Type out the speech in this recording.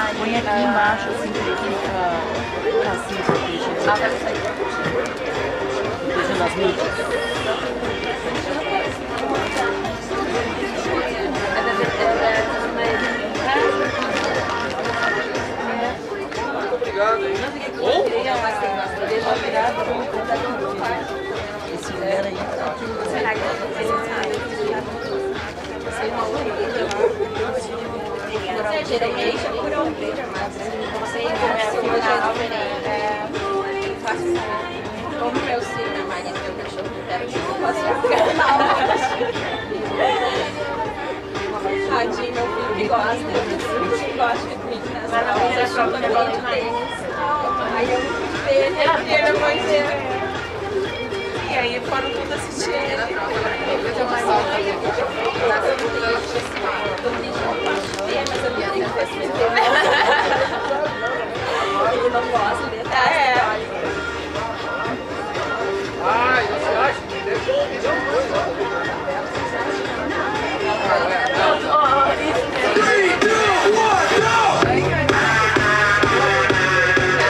Põe aqui embaixo, assim, que ele fica assim, protegendo. Protegendo as mídias. Obrigado, hein? Esse lugar aí. Será que geralmente por ouvir, mas você como meu filho, meu marido, meu cachorro, eu quero que eu possa ficar. Tadinho, meu filho que gosta de mim, mas não é só o negócio de tênis. Aí eu dele, ele depois dele. E aí foram todos assistir ele. Mas eu vi que ele não gosta de